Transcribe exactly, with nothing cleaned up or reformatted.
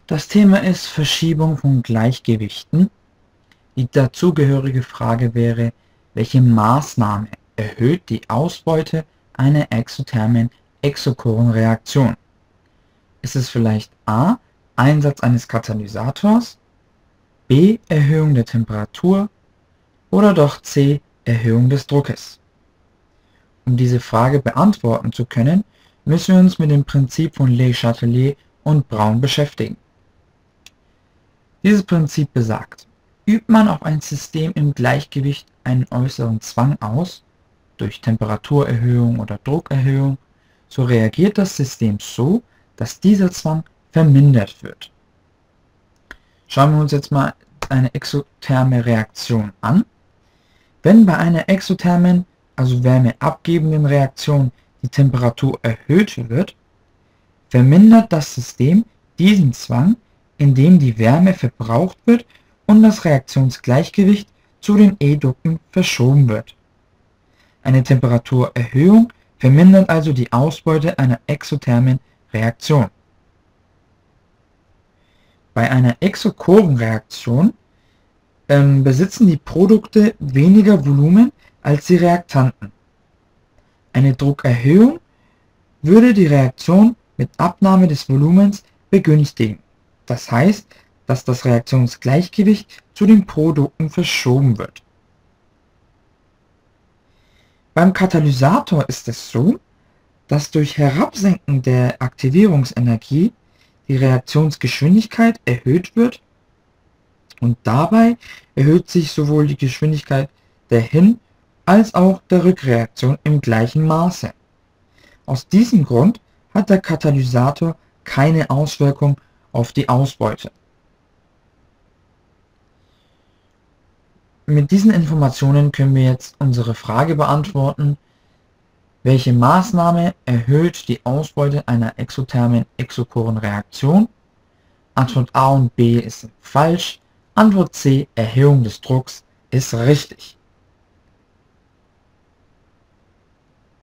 Das Thema ist Verschiebung von Gleichgewichten. Die dazugehörige Frage wäre, welche Maßnahme erhöht die Ausbeute einer exothermen Exokorenreaktion? Ist es vielleicht a. Einsatz eines Katalysators, b. Erhöhung der Temperatur oder doch c. Erhöhung des Druckes? Um diese Frage beantworten zu können, müssen wir uns mit dem Prinzip von Le Chatelier und Braun beschäftigen. Dieses Prinzip besagt, übt man auf ein System im Gleichgewicht einen äußeren Zwang aus, durch Temperaturerhöhung oder Druckerhöhung, so reagiert das System so, dass dieser Zwang vermindert wird. Schauen wir uns jetzt mal eine exotherme Reaktion an. Wenn bei einer exothermen, also wärmeabgebenden Reaktion die Temperatur erhöht wird, vermindert das System diesen Zwang, indem die Wärme verbraucht wird und das Reaktionsgleichgewicht zu den Edukten verschoben wird. Eine Temperaturerhöhung vermindert also die Ausbeute einer exothermen Reaktion. Bei einer Exokorenreaktion ähm, besitzen die Produkte weniger Volumen als die Reaktanten. Eine Druckerhöhung würde die Reaktion mit Abnahme des Volumens begünstigen. Das heißt, dass das Reaktionsgleichgewicht zu den Produkten verschoben wird. Beim Katalysator ist es so, dass durch Herabsenken der Aktivierungsenergie die Reaktionsgeschwindigkeit erhöht wird und dabei erhöht sich sowohl die Geschwindigkeit der Hin- als auch der Rückreaktion im gleichen Maße. Aus diesem Grund hat der Katalysator keine Auswirkung auf die Ausbeute. Mit diesen Informationen können wir jetzt unsere Frage beantworten: Welche Maßnahme erhöht die Ausbeute einer exothermen Exokorenreaktion? Antwort A und B ist falsch. Antwort C, Erhöhung des Drucks, ist richtig.